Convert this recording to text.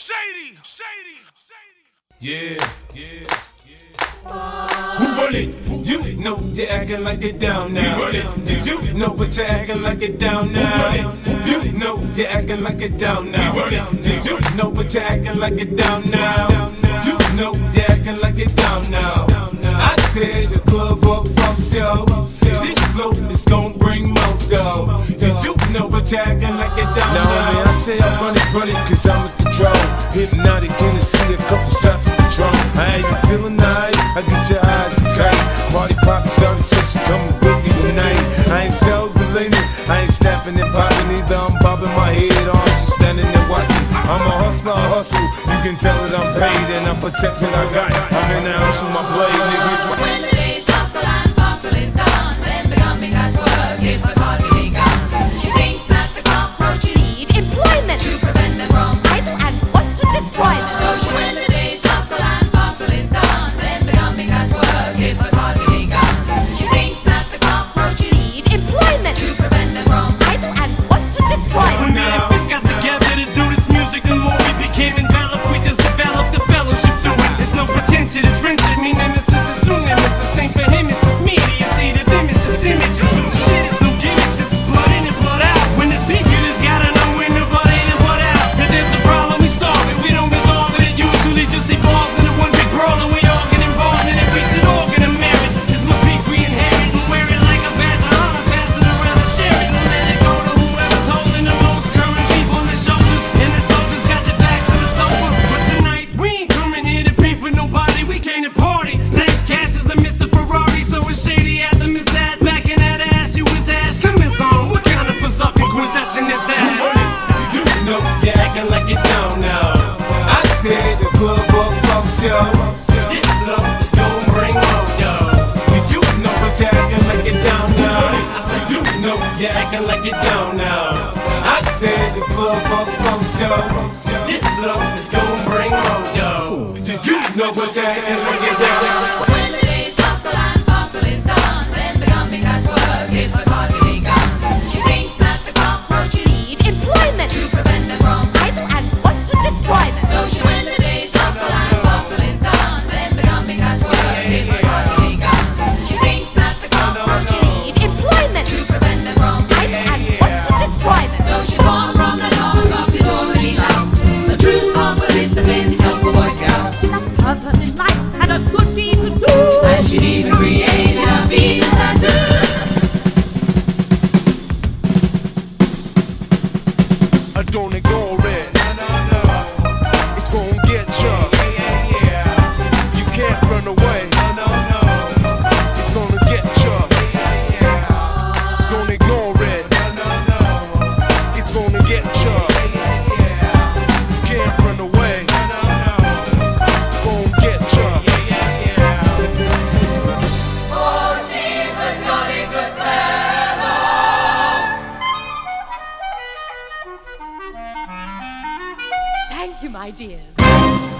Yeah. Who run it? You know you're acting like it down now. Who run it? You know but you're acting like it down now. You know you're acting like it down now. Who run it? You know but you're acting like it down now. You know you're acting like it down now. I tear the club up from show. This flow is gon' bring more dough. You know but you're acting like it down now. Now man, I say I run it cause I'm in control. Hypnotic Hennessy, a couple shots of Patron. How you feeling tonight? I get your eyes kite. Party poppin', shawty said she coming with me tonight. I ain't so deleted, I ain't snapping and popping either. I'm bobbing my head on, just standing there watching. I'm a hustler, I hustle. You can tell that I'm paid and I'm protecting I got. I'm in the house with my blade, nigga. When the day's hustle and bustle is done, then the coming back to work is my party begun. She thinks that the cockroaches need employment to prevent them from idle and what to destroy them. So she, when the day's hustle and bustle is done, then the coming back to work is my party begun. She thinks that the cockroaches need employment to prevent them from idle and what to destroy them. When me and Vic got together to do this music, the more we became enveloped, we just developed the fellowship through it. It's no pretension, it's friendship, me nemesis is soon nemesis. Ain't for him, it's just me. You see the them, it's just images. So the shit is no gimmicks, this is blood in and blood out. When it's peak, you just gotta know when the blood in and blood out. If there's a problem, we solve it. We don't resolve it, it usually just evolves into one big brawl, and we all get involved in it. We should all get a merit. This must be we inherit and wear it like a badge of honor. Pass it around and share it, and let it go to whoever's holding the most current people on their shoulders. And the soldiers got their backs to the sofa. But tonight, we ain't coming here to beef with nobody. We came to party. Thanks, Cassius and Mr. Ferrari. So it's shady at the Miss Ad. Back in that ass, you was asking Miss on. What kind of berserking possession is that? You know you're acting like it down now. I tear the club up from show. This love is gon' bring more dough. You know but you're acting like it down now. I said you know you're acting like it down now. I tear the club up from show. This love is gon' bring more dough. You know but you're acting like it down now. When the day's hustle and bustle is done, then the coming back to work is my party begun. She thinks that the cockroaches need employment to prevent them from idle and what to destroy them. So she, when the day's hustle and bustle is done, then the coming back to work is my party begun. She thinks that the cockroaches need employment to prevent them from idle and what to destroy them. So she's born from the dog of his already louts. A true discipline, helpful Boy Scouts. Some purpose in life had a good deed to do, And she'd even created a Venus tattoo. I don't ignore it. It's gonna get ya. You can't run away. It's gonna get ya. Don't ignore it. It's gonna get ya. You can't run away. It's gonna get ya. Oh, she's a jolly good fellow. thank you, my dears.